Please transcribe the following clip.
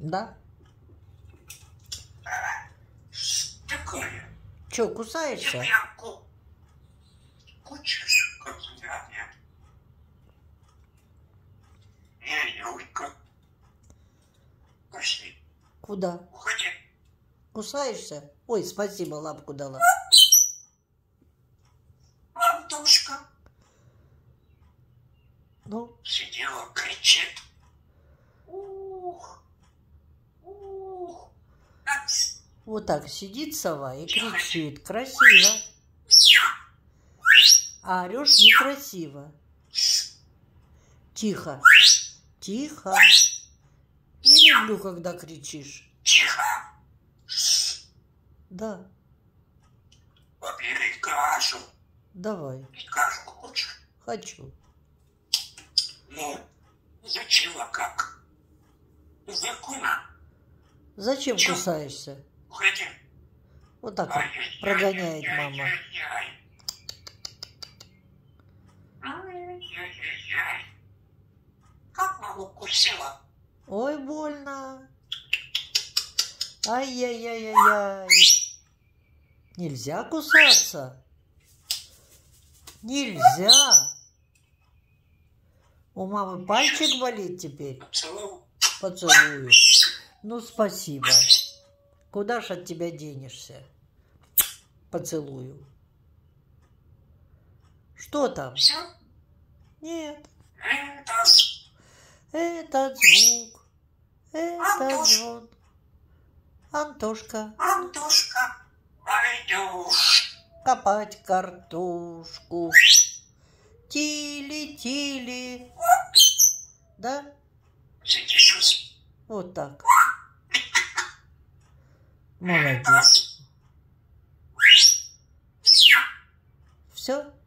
Да? Такое. Че, кусаешься? Кучаешь, как я нет. Юлька. Пошли. Куда? Уходи. Кусаешься? Ой, спасибо, лапку дала. Антошка. Ну? Сидела, кричит. Ух. Ух. Вот так сидит сова и кричит. Красиво. А орешь некрасиво. Тихо. Тихо. Не люблю, когда кричишь. Тихо. Да. Побери кашу. Давай. Кашу хочешь? Хочу. Ну, зачем как? Закуна. Зачем кусаешься? Уходи. Вот так вот прогоняет мама. Ай-яй-яй-яй. Как маму кусила? Ой, больно. Ай-яй-яй-яй-яй. Нельзя кусаться. Нельзя. У мамы пальчик болит теперь. Поцелую. Ну, спасибо. Куда ж от тебя денешься? Поцелую. Что там? Все? Нет. Это Этот звук. Этот звон. Антошка. Антошка, пойдешь Копать картошку. Тили-тили. Да? сидишь. Вот так. Молодец. Все?